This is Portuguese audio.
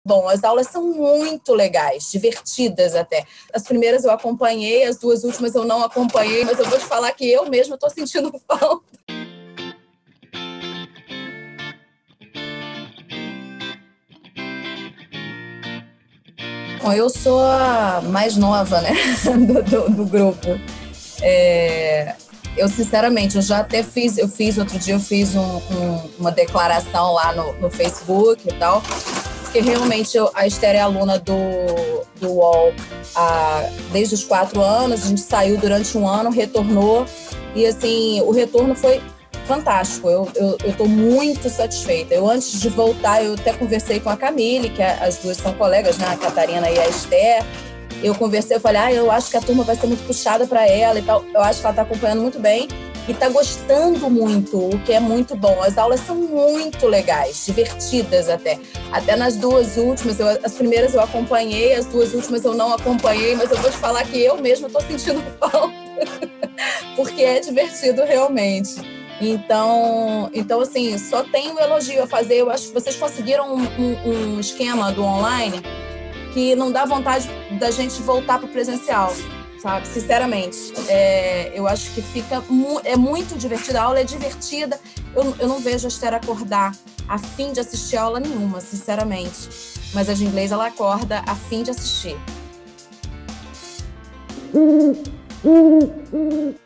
bom. As aulas são muito legais, divertidas até. As primeiras eu acompanhei, as duas últimas eu não acompanhei, mas eu vou te falar que eu mesma estou sentindo falta. Bom, eu sou a mais nova, né, do grupo. Eu, sinceramente, eu já até fiz, outro dia eu fiz uma declaração lá no Facebook e tal, porque realmente a Esther é aluna do UOL desde os 4 anos, a gente saiu durante um ano, retornou, e assim, o retorno foi fantástico, eu estou muito satisfeita. Eu, antes de voltar, eu até conversei com a Camille, que as duas são colegas, né, a Catarina e a Esther. Eu conversei, eu falei, eu acho que a turma vai ser muito puxada para ela e tal. Eu acho que ela está acompanhando muito bem e está gostando muito, o que é muito bom. As aulas são muito legais, divertidas até. Até nas duas últimas, as primeiras eu acompanhei, as duas últimas eu não acompanhei, mas eu vou te falar que eu mesma estou sentindo falta, porque é divertido realmente. Então, assim, só tem um elogio a fazer. Eu acho que vocês conseguiram um esquema do online que não dá vontade da gente voltar para o presencial, sabe? Sinceramente. Eu acho que é muito divertida, a aula é divertida. Eu não vejo a Esther acordar a fim de assistir aula nenhuma, sinceramente. Mas a de inglês, ela acorda a fim de assistir.